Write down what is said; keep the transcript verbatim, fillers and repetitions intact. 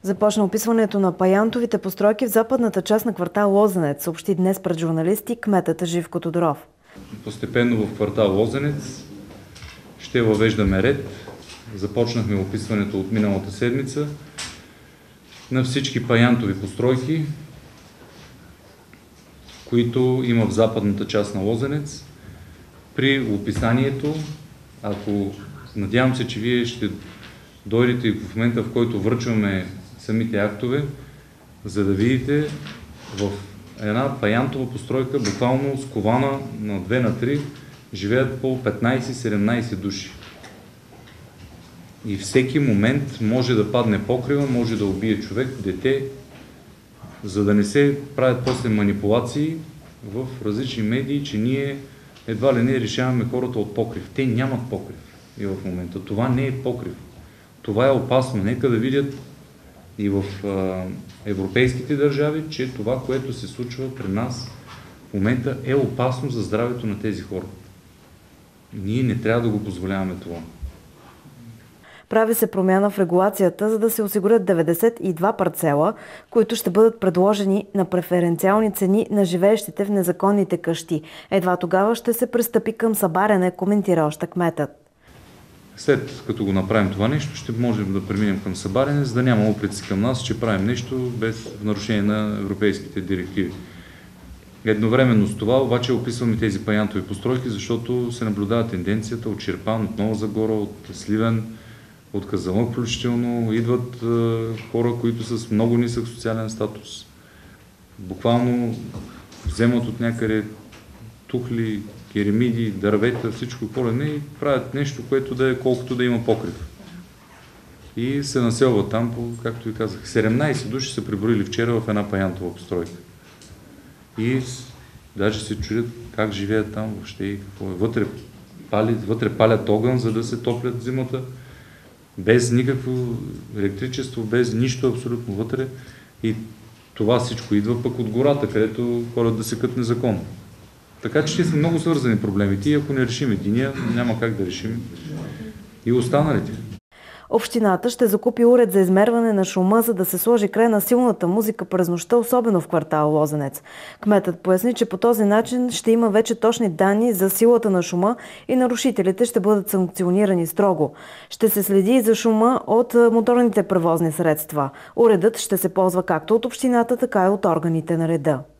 Започна описването на паянтовите постройки в западната част на квартал Лозенец, съобщи днес пред журналисти кметът Живко Тодоров. Постепенно в квартал Лозенец ще въвеждаме ред. Започнахме описването от миналата седмица на всички паянтови постройки, които има в западната част на Лозенец. При описанието, ако надявам се, че вие ще дойдете в момента, в който връчваме самите актове, за да видите в една паянтова постройка, буквално скована на две на три, живеят по петнайсет-седемнайсет души. И всеки момент може да падне покрива, може да убие човек, дете, за да не се правят после манипулации в различни медии, че ние едва ли не решаваме хората от покрив. Те нямат покрив и в момента. Това не е покрив. Това е опасно. Нека да видят и в а, европейските държави, че това, което се случва при нас в момента, е опасно за здравето на тези хора. Ние не трябва да го позволяваме това. Прави се промяна в регулацията, за да се осигурят деветдесет и два парцела, които ще бъдат предложени на преференциални цени на живеещите в незаконните къщи. Едва тогава ще се пристъпи към събаряне, коментира още кметът. След като го направим това нещо, ще можем да преминем към събаряне, за да няма упреци към нас, че правим нещо без нарушение на европейските директиви. Едновременно с това обаче описваме тези паянтови постройки, защото се наблюдава тенденцията от Чирпан, от Нова Загора, от Сливен, от Казанлък включително. Идват е, хора, които са с много нисък социален статус. Буквално вземат от някъде тухли, керемиди, дървета, всичко колене и правят нещо, което да е колкото да има покрив. И се населват там, по, както ви казах, седемнайсет души са преброили вчера в една паянтова постройка. И даже се чудят как живеят там въобще и какво е. Вътре, пали, вътре палят огън, за да се топлят зимата, без никакво електричество, без нищо абсолютно вътре. И това всичко идва пък от гората, където ходят да секат незаконно. Така че ще са много свързани проблемите и ако не решим единия, няма как да решим и останалите. Общината ще закупи уред за измерване на шума, за да се сложи край на силната музика през нощта, особено в квартал Лозенец. Кметът поясни, че по този начин ще има вече точни данни за силата на шума и нарушителите ще бъдат санкционирани строго. Ще се следи и за шума от моторните превозни средства. Уредът ще се ползва както от общината, така и от органите на реда.